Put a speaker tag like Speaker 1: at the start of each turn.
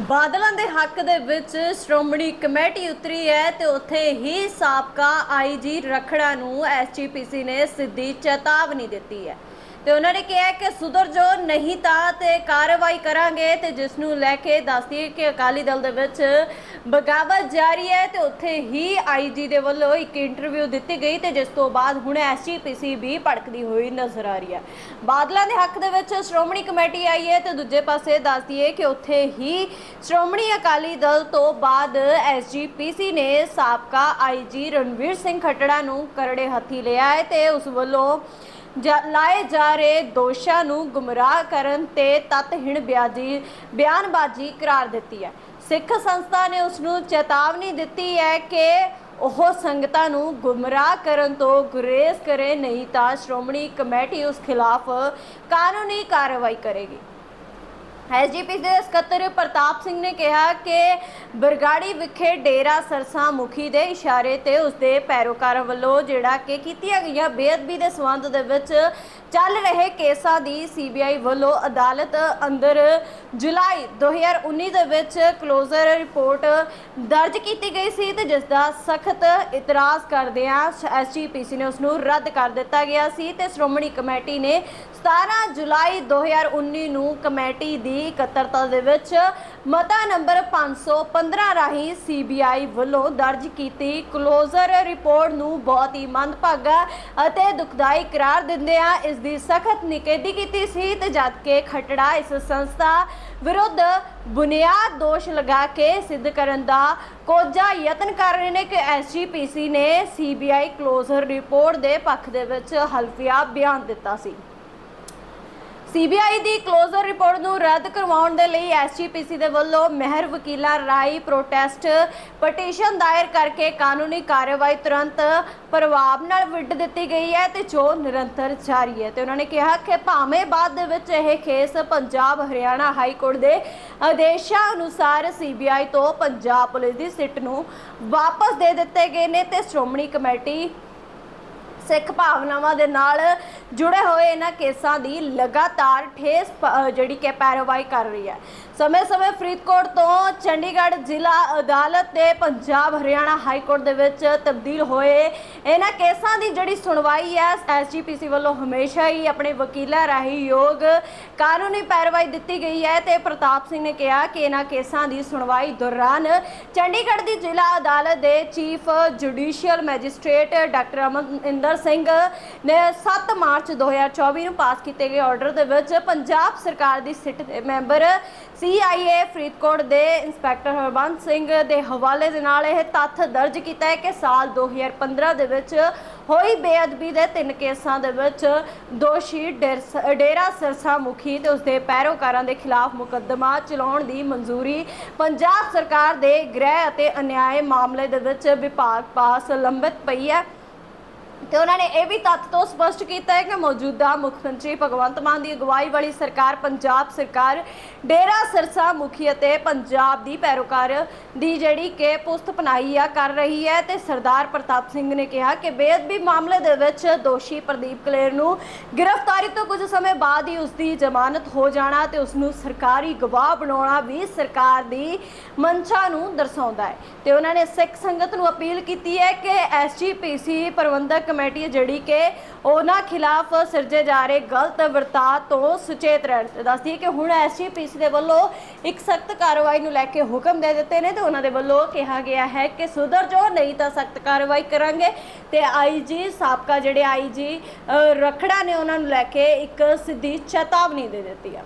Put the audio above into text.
Speaker 1: ਬਾਦਲਾਂ ਦੇ ਹੱਕ ਦੇ ਵਿੱਚ ਸ਼੍ਰੋਮਣੀ ਕਮੇਟੀ ਉਤਰੀ ਹੈ ਤੇ ਉੱਥੇ ਹੀ ਸਾਬਕਾ ਆਈਜੀ ਰਖੜਾ ਨੂੰ ਐਸਜੀਪੀਸੀ ਨੇ ਸਿੱਧੀ ਚੇਤਾਵਨੀ ਦਿੱਤੀ ਹੈ ਤੇ ਉਹਨਾਂ ਨੇ ਕਿਹਾ ਕਿ ਸੁਧਰ ਜੋ ਨਹੀਂ ਤਾਂ ਤੇ ਕਾਰਵਾਈ ਕਰਾਂਗੇ ਤੇ ਜਿਸ ਨੂੰ ਲੈ ਕੇ ਦੱਸਦੀ ਕਿ ਅਕਾਲੀ ਦਲ ਦੇ ਵਿੱਚ ਬਗਾਵਤ ਜਾਰੀ ਹੈ ਤੇ ਉੱਥੇ ਹੀ ਆਈਜੀ ਦੇ ਵੱਲੋਂ ਇੱਕ ਇੰਟਰਵਿਊ ਦਿੱਤੀ ਗਈ ਤੇ ਜਿਸ ਤੋਂ ਬਾਅਦ ਹੁਣ ਐਸਜੀਪੀਸੀ ਵੀ ਭੜਕਦੀ ਹੋਈ ਨਜ਼ਰ ਆ ਰਹੀ ਹੈ। ਬਾਦਲਾਂ ਦੇ ਹੱਕ ਦੇ ਵਿੱਚ ਸ਼੍ਰੋਮਣੀ ਕਮੇਟੀ ਆਈ ਹੈ ਤੇ ਦੂਜੇ ਪਾਸੇ ਦੱਸਦੀ ਹੈ ਕਿ ਉੱਥੇ ਹੀ ਸ਼੍ਰੋਮਣੀ ਅਕਾਲੀ ਦਲ ਤੋਂ ਬਾਅਦ ਐਸਜੀਪੀਸੀ ਨੇ ਸਾਬਕਾ ਆਈਜੀ ਰਣਵੀਰ ਸਿੰਘ ਖੱਟੜਾ ਨੂੰ ਕਰੜੇ ਹੱਥੀ ਲਿਆ ਹੈ ਤੇ ਉਸ ਵੱਲੋਂ ਲਾਏ ਜਾ ਰਹੇ ਦੋਸ਼ਾਂ ਨੂੰ ਗੁੰਮਰਾਹ ਕਰਨ ਤੇ ਤੱਤਹੀਣ ਬਿਆਨਬਾਜ਼ੀ ਕਰਾਰ ਦਿੱਤੀ ਹੈ। ਸਿੱਖ ਸੰਸਥਾ ਨੇ ਉਸ ਨੂੰ ਚੇਤਾਵਨੀ ਦਿੱਤੀ ਹੈ ਕਿ ਉਹ ਸੰਗਤਾਂ ਨੂੰ ਗੁੰਮਰਾਹ ਕਰਨ ਤੋਂ ਗੁਰੇਜ਼ ਕਰੇ, ਨਹੀਂ ਤਾਂ ਸ਼੍ਰੋਮਣੀ ਕਮੇਟੀ ਉਸ ਖਿਲਾਫ ਕਾਨੂੰਨੀ ਕਾਰਵਾਈ ਕਰੇਗੀ। ਐਸਜੀਪੀਸੀ ਦੇ ਸਕੱਤਰ ਪ੍ਰਤਾਪ ਸਿੰਘ ਨੇ ਕਿਹਾ ਕਿ ਬਰਗਾੜੀ ਵਿਖੇ ਡੇਰਾ ਸਰਸਾ ਮੁਖੀ ਦੇ ਇਸ਼ਾਰੇ ਤੇ ਉਸਦੇ ਪੈਰੋਕਾਰਾਂ ਵੱਲੋਂ ਜਿਹੜਾ ਕਿ ਕੀਤੀਆਂ ਗਈਆਂ ਬੇਅਦਬੀ ਦੇ ਸੰਬੰਧ ਦੇ ਵਿੱਚ ਚੱਲ ਰਹੇ ਕੇਸਾਂ ਦੀ ਸੀਬੀਆਈ ਵੱਲੋਂ ਅਦਾਲਤ ਅੰਦਰ ਜੁਲਾਈ 2019 ਦੇ ਵਿੱਚ ਕਲੋਜ਼ਰ ਰਿਪੋਰਟ ਦਰਜ ਕੀਤੀ ਗਈ ਸੀ ਤੇ ਜਿਸ ਦਾ ਸਖਤ ਇਤਰਾਜ਼ ਕਰਦਿਆਂ ਐਸਜੀਪੀਸੀ ਨੇ ਉਸ ਨੂੰ ਰੱਦ ਕਰ ਦਿੱਤਾ ਗਿਆ ਸੀ ਤੇ ਸ਼੍ਰੋਮਣੀ ਕਮੇਟੀ ਨੇ 17 ਜੁਲਾਈ 2019 ਨੂੰ ਕਮੇਟੀ ਦੀ ਇਕੱਤਰਤਾ ਦੇ ਵਿੱਚ ਮਤਾ ਨੰਬਰ 515 ਰਾਹੀਂ ਸੀਬੀਆਈ ਵੱਲੋਂ ਦਰਜ ਕੀਤੀ ਕਲੋਜ਼ਰ ਰਿਪੋਰਟ ਨੂੰ ਬਹੁਤ ਹੀ ਮੰਦਭਾਗਾ ਅਤੇ ਦੁਖਦਾਈ ਕਰਾਰ ਦਿੰਦਿਆਂ ਇਸ ਦੀ ਸਖਤ ਨਿਖੇਧੀ ਕੀਤੀ ਸੀ ਤੇ ਜਦਕਿ ਖੱਟੜਾ ਇਸ ਸੰਸਥਾ ਵਿਰੁੱਧ ਬੁਨਿਆਦ ਦੋਸ਼ ਲਗਾ ਕੇ ਸਿੱਧ ਕਰਨ ਦਾ ਕੋਝਾ ਯਤਨ ਕਰ ਰਹੇ ਨੇ ਕਿ ਐਸਜੀਪੀਸੀ ਨੇ ਸੀਬੀਆਈ ਕਲੋਜ਼ਰ ਰਿਪੋਰਟ ਦੇ ਪੱਖ ਦੇ ਵਿੱਚ ਹਲਫੀਆ ਬਿਆਨ ਦਿੱਤਾ ਸੀ। ਸੀਬੀਆਈ ਦੀ ਕਲੋਜ਼ਰ ਰਿਪੋਰਟ ਨੂੰ ਰੱਦ ਕਰਵਾਉਣ ਦੇ ਲਈ ਐਸਜੀਪੀਸੀ ਦੇ ਵੱਲੋਂ ਮਹਿਰ ਵਕੀਲਾਂ ਰਾਹੀਂ ਪ੍ਰੋਟੈਸਟ ਪਟੀਸ਼ਨ ਦਾਇਰ ਕਰਕੇ ਕਾਨੂੰਨੀ ਕਾਰਵਾਈ ਤੁਰੰਤ ਪ੍ਰਭਾਵ ਨਾਲ ਵਿੱਢ ਦਿੱਤੀ ਗਈ ਹੈ ਤੇ ਜੋ ਨਿਰੰਤਰ ਜਾਰੀ ਹੈ ਤੇ ਉਹਨਾਂ ਨੇ ਕਿਹਾ ਕਿ ਭਾਵੇਂ ਬਾਅਦ ਦੇ ਵਿੱਚ ਇਹ case Punjab Haryana high court ਦੇ ਆਦੇਸ਼ਾਂ ਅਨੁਸਾਰ ਸੀਬੀਆਈ ਤੋਂ ਪੰਜਾਬ ਪੁਲਿਸ ਦੀ ਸਿੱਟ ਨੂੰ ਵਾਪਸ ਦੇ ਦਿੱਤੇ ਗਏ ਨੇ ਤੇ ਸ਼੍ਰੋਮਣੀ ਕਮੇਟੀ ਸਿੱਖ ਭਾਵਨਾਵਾਂ ਦੇ ਨਾਲ ਜੁੜੇ ਹੋਏ ਇਹਨਾਂ ਕੇਸਾਂ ਦੀ ਲਗਾਤਾਰ ਠੇਸ ਜਿਹੜੀ ਕਿ ਪੈਰਵਾਈ ਕਰ ਰਹੀ ਹੈ। ਸਮੇਂ-ਸਮੇਂ ਫਰੀਦਕੋਟ ਤੋਂ ਚੰਡੀਗੜ੍ਹ ਜ਼ਿਲ੍ਹਾ ਅਦਾਲਤ ਤੇ ਪੰਜਾਬ ਹਰਿਆਣਾ ਹਾਈ ਕੋਰਟ ਦੇ ਵਿੱਚ ਤਬਦੀਲ ਹੋਏ ਇਹਨਾਂ ਕੇਸਾਂ ਦੀ ਜਿਹੜੀ ਸੁਣਵਾਈ ਹੈ ਐਸਜੀਪੀਸੀ ਵੱਲੋਂ ਹਮੇਸ਼ਾ ਹੀ ਆਪਣੇ ਵਕੀਲਾਂ ਰਾਹੀਂ ਯੋਗ ਕਾਨੂੰਨੀ ਪੈਰਵਾਈ ਦਿੱਤੀ ਗਈ ਹੈ ਤੇ ਪ੍ਰਤਾਪ ਸਿੰਘ ਨੇ ਕਿਹਾ ਕਿ ਇਹਨਾਂ ਕੇਸਾਂ ਦੀ ਸੁਣਵਾਈ ਦੌਰਾਨ ਚੰਡੀਗੜ੍ਹ ਦੀ ਜ਼ਿਲ੍ਹਾ ਅਦਾਲਤ ਦੇ chief judicial magistrate doctor Amarinder Singh ਨੇ 7 ਮਾਰਚ 2024 ਨੂੰ ਪਾਸ ਕੀਤੇ ਗਏ ਆਰਡਰ ਦੇ ਵਿੱਚ ਪੰਜਾਬ ਸਰਕਾਰ ਦੀ ਸਿੱਟ ਦੇ ਮੈਂਬਰ ਸੀਆਈਏ ਫਰੀਦਕੋਟ ਦੇ ਇੰਸਪੈਕਟਰ ਹਰਬੰਸ ਸਿੰਘ ਦੇ ਹਵਾਲੇ ਦੇ ਨਾਲ ਇਹ ਤੱਥ ਦਰਜ ਕੀਤਾ ਹੈ ਕਿ ਸਾਲ 2015 ਦੇ ਵਿੱਚ ਹੋਈ ਬੇਅਦਬੀ ਦੇ 3 ਕੇਸਾਂ ਦੇ ਵਿੱਚ ਦੋਸ਼ੀ ਡੇਰਾ ਸਰਸਾ ਮੁਖੀ ਤੇ ਉਸਦੇ ਪੈਰੋਕਾਰਾਂ ਦੇ ਖਿਲਾਫ ਮੁਕੱਦਮਾ ਚਲਾਉਣ ਦੀ ਮਨਜ਼ੂਰੀ ਪੰਜਾਬ ਸਰਕਾਰ ਦੇ ਗ੍ਰਹਿ ਅਤੇ ਅਨਿਆਏ ਮਾਮਲੇ ਦੇ ਵਿੱਚ ਵਿਭਾਗ ਪਾਸ ਲੰਬਿਤ ਪਈ ਹੈ ਤੇ ਉਹਨਾਂ ਨੇ ਇਹ ਵੀ ਤੱਥ ਤੋਂ ਸਪਸ਼ਟ ਕੀਤਾ ਹੈ ਕਿ ਮੌਜੂਦਾ ਮੁੱਖ ਮੰਤਰੀ ਭਗਵੰਤ ਮਾਨ ਦੀ ਅਗਵਾਈ ਵਾਲੀ ਸਰਕਾਰ ਪੰਜਾਬ ਸਰਕਾਰ ਡੇਰਾ ਸਰਸਾ ਮੁਖੀ ਅਤੇ ਪੰਜਾਬ ਦੀ ਪੈਰੋਕਾਰ ਦੀ ਜਿਹੜੀ ਕਿ ਪੁਸਤ ਪਨਾਈ ਆ ਕਰ ਰਹੀ ਹੈ ਤੇ ਸਰਦਾਰ ਪ੍ਰਤਾਪ ਸਿੰਘ ਨੇ ਕਿਹਾ ਕਿ ਬੇਅਦਬੀ ਮਾਮਲੇ ਦੇ ਵਿੱਚ ਦੋਸ਼ੀ ਪ੍ਰਦੀਪ ਕਲੇਰ ਨੂੰ ਗ੍ਰਿਫਤਾਰੀ ਤੋਂ ਕੁਝ ਸਮੇਂ ਬਾਅਦ ਹੀ ਉਸ ਦੀ ਜ਼ਮਾਨਤ ਹੋ ਜਾਣਾ ਤੇ ਉਸ ਨੂੰ ਸਰਕਾਰੀ ਗਵਾਹ ਬਣਾਉਣਾ ਵੀ ਸਰਕਾਰ ਦੀ ਮਨਸ਼ਾ ਨੂੰ ਦਰਸਾਉਂਦਾ ਹੈ ਤੇ ਉਹਨਾਂ ਨੇ ਸਿੱਖ ਸੰਗਤ ਨੂੰ ਅਪੀਲ ਕੀਤੀ ਹੈ ਕਿ ਐਸਜੀਪੀਸੀ ਪ੍ਰਬੰਧਕ ਕਮੇਟੀ ਜਿਹੜੀ ਕਿ ਉਹਨਾਂ ਖਿਲਾਫ ਸਿਰਜੇ ਜਾ ਰਹੇ ਗਲਤ ਵਰਤਾਅ ਤੋਂ ਸੁਚੇਤ ਰਹਿਣ ਤੇ ਦੱਸਦੀ ਹੈ ਕਿ ਹੁਣ ਐਸਜੀਪੀਸੀ ਦੇ ਵੱਲੋਂ ਇੱਕ ਸਖਤ ਕਾਰਵਾਈ ਨੂੰ ਲੈ ਕੇ ਹੁਕਮ ਦੇ ਦਿੱਤੇ ਨੇ ਤੇ ਉਹਨਾਂ ਦੇ ਵੱਲੋਂ ਕਿਹਾ ਗਿਆ ਹੈ ਕਿ ਸੁਧਰ ਜੋ ਨਹੀਂ ਤਾਂ ਸਖਤ ਕਾਰਵਾਈ ਕਰਾਂਗੇ ਤੇ ਆਈਜੀ ਸਾਬਕਾ ਜਿਹੜੇ ਆਈਜੀ ਰਖੜਾ ਨੇ ਉਹਨਾਂ ਨੂੰ ਲੈ ਕੇ ਇੱਕ ਸਿੱਧੀ ਚੇਤਾਵਨੀ ਦੇ ਦਿੱਤੀ ਹੈ।